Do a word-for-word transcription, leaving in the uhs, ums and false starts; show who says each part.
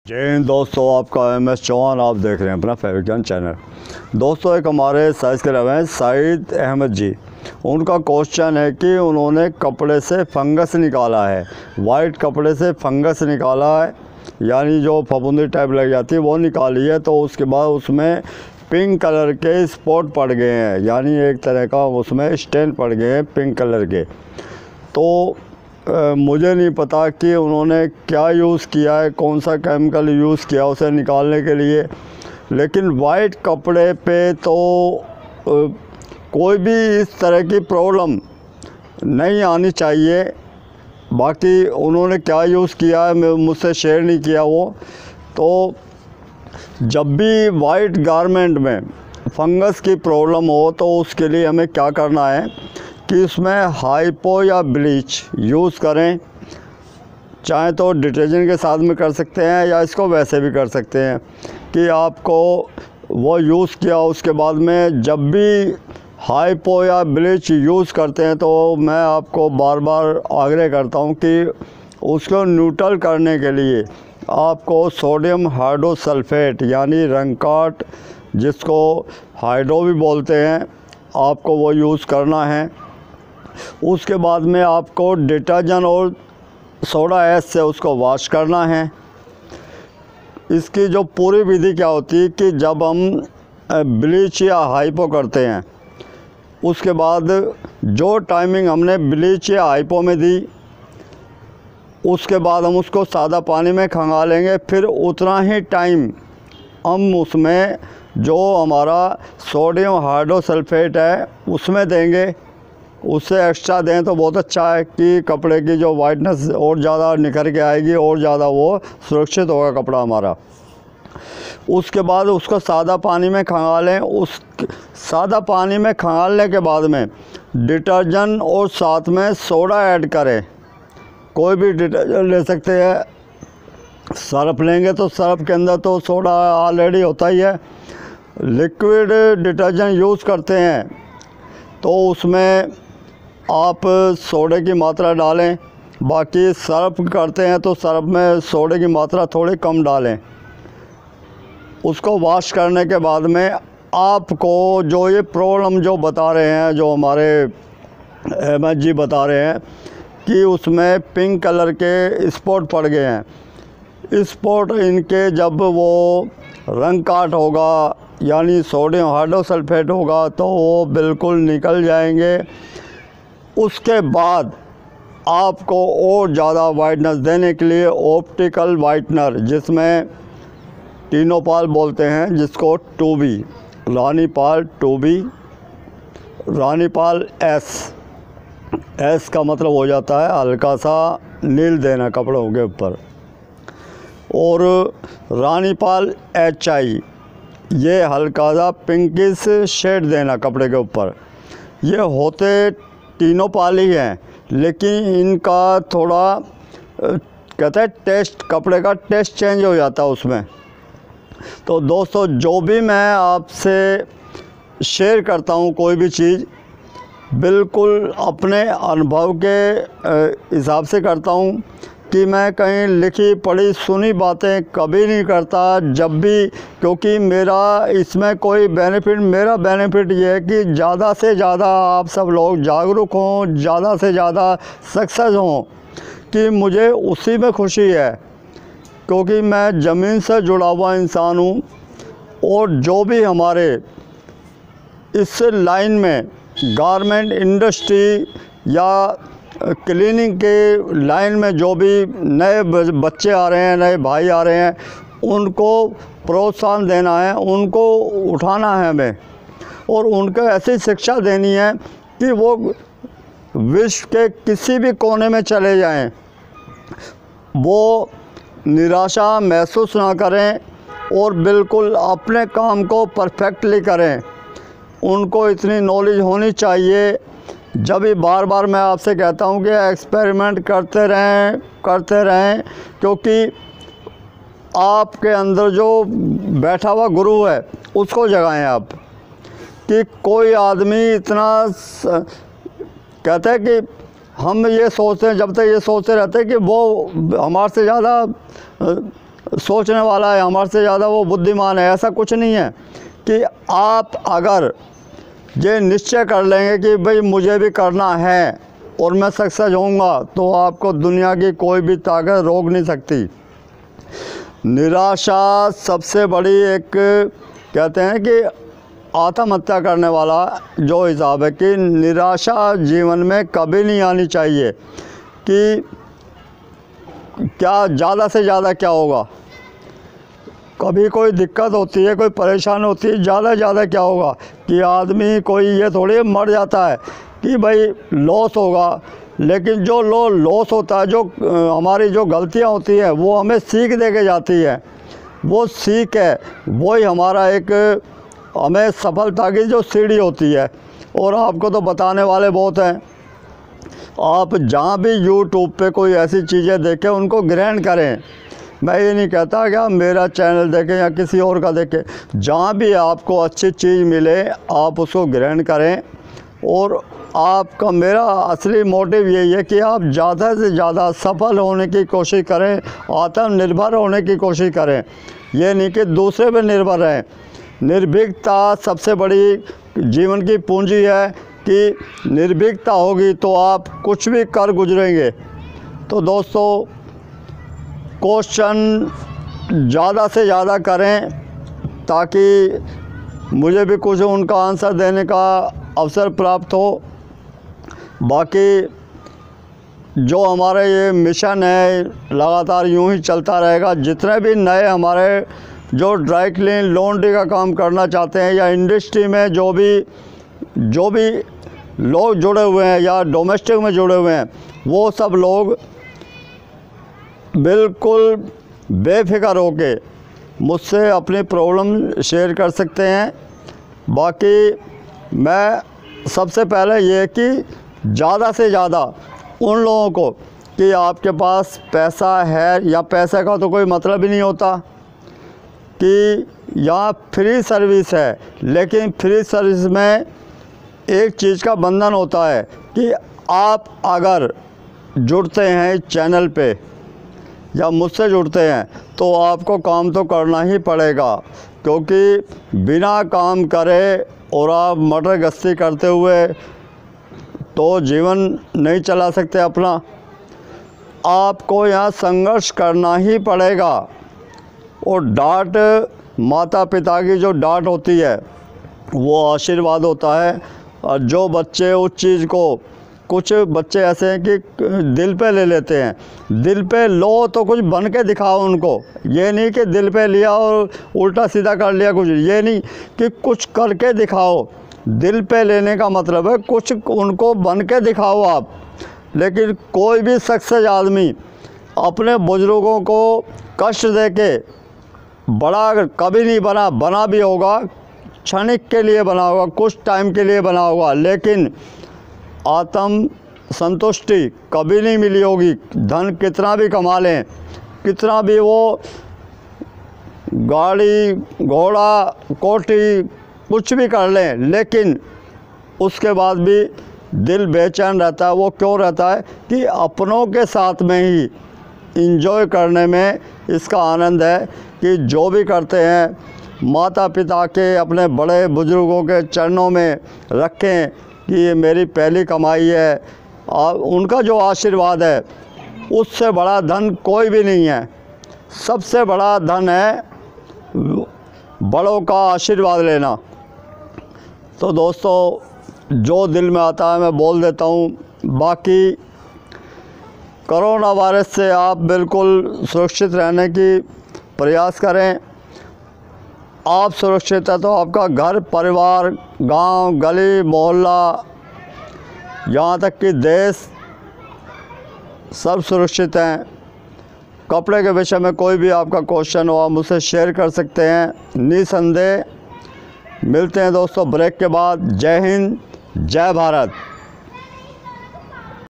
Speaker 1: जय हिंद दोस्तों, आपका एम एस चौहान। आप देख रहे हैं अपना फेविकन चैनल। दोस्तों, एक हमारे साइज़ के रहे हैं साइद अहमद जी। उनका क्वेश्चन है कि उन्होंने कपड़े से फंगस निकाला है, वाइट कपड़े से फंगस निकाला है, यानी जो फफूंदी टाइप लग जाती है वो निकाली है। तो उसके बाद उसमें पिंक कलर के स्पॉट पड़ गए हैं, यानी एक तरह का उसमें स्टेन पड़ गए हैं पिंक कलर के। तो आ, मुझे नहीं पता कि उन्होंने क्या यूज़ किया है, कौन सा केमिकल यूज़ किया उसे निकालने के लिए। लेकिन वाइट कपड़े पे तो आ, कोई भी इस तरह की प्रॉब्लम नहीं आनी चाहिए। बाकी उन्होंने क्या यूज़ किया है मैं मुझसे शेयर नहीं किया वो। तो जब भी वाइट गारमेंट में फंगस की प्रॉब्लम हो तो उसके लिए हमें क्या करना है कि इसमें हाइपो या ब्लीच यूज़ करें। चाहे तो डिटर्जेंट के साथ में कर सकते हैं या इसको वैसे भी कर सकते हैं कि आपको वो यूज़ किया उसके बाद में जब भी हाइपो या ब्लीच यूज़ करते हैं तो मैं आपको बार बार आग्रह करता हूं कि उसको न्यूट्रल करने के लिए आपको सोडियम हाइड्रोसल्फेट यानी रंगकाट, जिसको हाइड्रो भी बोलते हैं, आपको वो यूज़ करना है। उसके बाद में आपको डिटर्जेंट और सोडा ऐश से उसको वॉश करना है। इसकी जो पूरी विधि क्या होती है कि जब हम ब्लीच या हाइपो करते हैं उसके बाद जो टाइमिंग हमने ब्लीच या हाइपो में दी उसके बाद हम उसको सादा पानी में खंगालेंगे, फिर उतना ही टाइम हम उसमें जो हमारा सोडियम हाइड्रोसल्फेट है उसमें देंगे। उससे एक्स्ट्रा दें तो बहुत अच्छा है कि कपड़े की जो वाइटनेस और ज़्यादा निखर के आएगी और ज़्यादा वो सुरक्षित होगा कपड़ा हमारा। उसके बाद उसको सादा पानी में खंगालें। उस सादा पानी में खंगालने के बाद में डिटर्जेंट और साथ में सोडा ऐड करें। कोई भी डिटर्जेंट ले सकते हैं। सर्फ लेंगे तो सर्फ के अंदर तो सोडा ऑलरेडी होता ही है। लिक्विड डिटर्जेंट यूज़ करते हैं तो उसमें आप सोडे की मात्रा डालें। बाकी सर्फ करते हैं तो सर्फ में सोडे की मात्रा थोड़ी कम डालें। उसको वॉश करने के बाद में आपको जो ये प्रॉब्लम जो बता रहे हैं, जो हमारे अहमद जी बता रहे हैं कि उसमें पिंक कलर के स्पॉट पड़ गए हैं, स्पॉट इनके जब वो रंग काट होगा यानी सोडियम हाइड्रोसल्फेट होगा तो वो बिल्कुल निकल जाएंगे। उसके बाद आपको और ज़्यादा वाइटनेस देने के लिए ऑप्टिकल वाइटनर, जिसमें टीनोपाल बोलते हैं, जिसको to be Ranipal to be Ranipal S S का मतलब हो जाता है हल्का सा नील देना कपड़ों के ऊपर, और रानीपाल एच आई ये हल्का सा पिंकिश शेड देना कपड़े के ऊपर। ये होते तीनों पाल ही हैं, लेकिन इनका थोड़ा कहते हैं टेस्ट, कपड़े का टेस्ट चेंज हो जाता है उसमें। तो दोस्तों, जो भी मैं आपसे शेयर करता हूँ कोई भी चीज़ बिल्कुल अपने अनुभव के हिसाब से करता हूँ कि मैं कहीं लिखी पढ़ी सुनी बातें कभी नहीं करता जब भी, क्योंकि मेरा इसमें कोई बेनिफिट, मेरा बेनिफिट ये है कि ज़्यादा से ज़्यादा आप सब लोग जागरूक हों, ज़्यादा से ज़्यादा सक्सेस हों, कि मुझे उसी में खुशी है, क्योंकि मैं ज़मीन से जुड़ा हुआ इंसान हूँ। और जो भी हमारे इस लाइन में गारमेंट इंडस्ट्री या क्लीनिंग के लाइन में जो भी नए बच्चे आ रहे हैं, नए भाई आ रहे हैं, उनको प्रोत्साहन देना है, उनको उठाना है हमें, और उनको ऐसी शिक्षा देनी है कि वो विश्व के किसी भी कोने में चले जाएं, वो निराशा महसूस ना करें और बिल्कुल अपने काम को परफेक्टली करें। उनको इतनी नॉलेज होनी चाहिए। जब भी बार बार मैं आपसे कहता हूं कि एक्सपेरिमेंट करते रहें करते रहें क्योंकि आपके अंदर जो बैठा हुआ गुरु है उसको जगाएं आप। कि कोई आदमी इतना कहते हैं कि हम ये सोचते हैं, जब तक ये सोचते रहते हैं कि वो हमारे से ज़्यादा सोचने वाला है, हमारे से ज़्यादा वो बुद्धिमान है, ऐसा कुछ नहीं है। कि आप अगर ये निश्चय कर लेंगे कि भाई मुझे भी करना है और मैं सक्सेस होऊंगा, तो आपको दुनिया की कोई भी ताकत रोक नहीं सकती। निराशा सबसे बड़ी एक, कहते हैं कि आत्महत्या करने वाला जो हिसाब है कि निराशा जीवन में कभी नहीं आनी चाहिए। कि क्या ज़्यादा से ज़्यादा क्या होगा, कभी कोई दिक्कत होती है, कोई परेशानी होती है, ज़्यादा ज़्यादा क्या होगा कि आदमी कोई ये थोड़ी मर जाता है कि भाई लॉस होगा। लेकिन जो लो लॉस होता है, जो हमारी जो गलतियां होती हैं, वो हमें सीख दे के जाती है। वो सीख है, वही हमारा एक हमें सफलता की जो सीढ़ी होती है। और आपको तो बताने वाले बहुत हैं। आप जहाँ भी यूट्यूब पे कोई ऐसी चीज़ें देखें, उनको ग्रहण करें। मैं ये नहीं कहता कि आप मेरा चैनल देखें या किसी और का देखें, जहाँ भी आपको अच्छी चीज़ मिले आप उसको ग्रहण करें। और आपका, मेरा असली मोटिव यही है कि आप ज़्यादा से ज़्यादा सफल होने की कोशिश करें, आत्मनिर्भर होने की कोशिश करें। ये नहीं कि दूसरे पे निर्भर रहें। निर्भीकता सबसे बड़ी जीवन की पूंजी है कि निर्भीकता होगी तो आप कुछ भी कर गुजरेंगे। तो दोस्तों, क्वेश्चन ज़्यादा से ज़्यादा करें ताकि मुझे भी कुछ उनका आंसर देने का अवसर प्राप्त हो। बाकी जो हमारा ये मिशन है लगातार यूं ही चलता रहेगा। जितने भी नए हमारे जो ड्राई क्लीन लॉन्ड्री का काम करना चाहते हैं, या इंडस्ट्री में जो भी जो भी लोग जुड़े हुए हैं या डोमेस्टिक में जुड़े हुए हैं, वो सब लोग बिल्कुल बेफिक्र होके मुझसे अपनी प्रॉब्लम शेयर कर सकते हैं। बाकी मैं सबसे पहले ये कि ज़्यादा से ज़्यादा उन लोगों को, कि आपके पास पैसा है या पैसे का तो कोई मतलब ही नहीं होता, कि यहाँ फ्री सर्विस है, लेकिन फ्री सर्विस में एक चीज़ का बंधन होता है कि आप अगर जुड़ते हैं इस चैनल पे या मुझसे जुड़ते हैं तो आपको काम तो करना ही पड़ेगा। क्योंकि बिना काम करे और आप मटर गश्ती करते हुए तो जीवन नहीं चला सकते अपना। आपको यहाँ संघर्ष करना ही पड़ेगा। और डांट, माता पिता की जो डांट होती है वो आशीर्वाद होता है। और जो बच्चे उस चीज़ को, कुछ बच्चे ऐसे हैं कि दिल पे ले लेते हैं। दिल पे लो तो कुछ बन के दिखाओ उनको। ये नहीं कि दिल पे लिया और उल्टा सीधा कर लिया कुछ, ये नहीं कि कुछ करके दिखाओ। दिल पे लेने का मतलब है कुछ उनको बन के दिखाओ आप। लेकिन कोई भी सक्सेस आदमी अपने बुजुर्गों को कष्ट दे के बड़ा कभी नहीं बना। बना भी होगा, क्षणिक के लिए बना होगा, कुछ टाइम के लिए बना होगा, लेकिन आत्म संतुष्टि कभी नहीं मिली होगी। धन कितना भी कमा लें, कितना भी वो गाड़ी घोड़ा कोठी कुछ भी कर लें, लेकिन उसके बाद भी दिल बेचैन रहता है। वो क्यों रहता है कि अपनों के साथ में ही इंजॉय करने में इसका आनंद है। कि जो भी करते हैं माता पिता के, अपने बड़े बुजुर्गों के चरणों में रखें कि ये मेरी पहली कमाई है। और उनका जो आशीर्वाद है उससे बड़ा धन कोई भी नहीं है। सबसे बड़ा धन है बड़ों का आशीर्वाद लेना। तो दोस्तों, जो दिल में आता है मैं बोल देता हूँ। बाकी कोरोना वायरस से आप बिल्कुल सुरक्षित रहने की प्रयास करें। आप सुरक्षित है तो आपका घर परिवार, गांव, गली, मोहल्ला, यहाँ तक कि देश सब सुरक्षित हैं। कपड़े के विषय में कोई भी आपका क्वेश्चन हो आप मुझसे शेयर कर सकते हैं निसंदेह। मिलते हैं दोस्तों ब्रेक के बाद। जय हिंद, जय भारत।